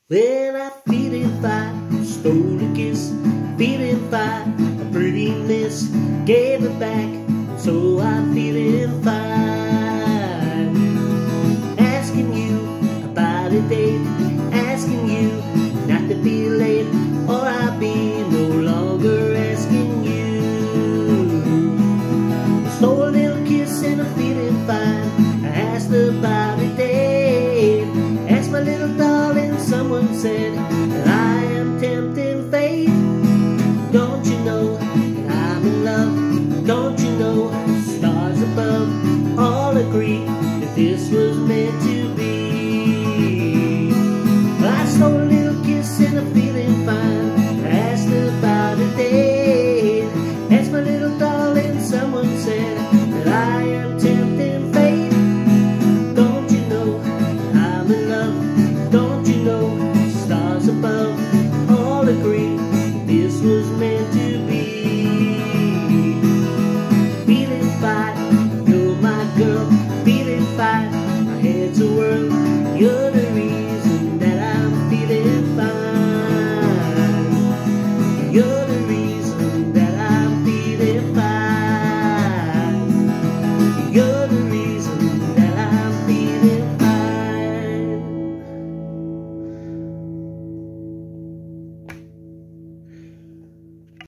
Well, I feelin' fine, stole a kiss, feelin' fine, a pretty miss, gave it back, so I'm feelin' fine. Asking you about a date, asking you not to be late, or I'll be no longer asking you. Stole a little kiss and I'm feelin' fine. I asked about a date, asked my little darling, someone said that I am tempting fate. Don't you know that I'm in love? Don't you know stars above all agree that this was meant to be? I stole a little kiss and I'm feeling fine. I asked about a date, asked my little darling, someone said that I am tempting fate. Don't you know I'm in love? Don't you know stars above all agree that this was meant to be? Feeling fine, you're my girl. Feeling fine, my head's a whirl. You're the reason that I'm feeling fine. You're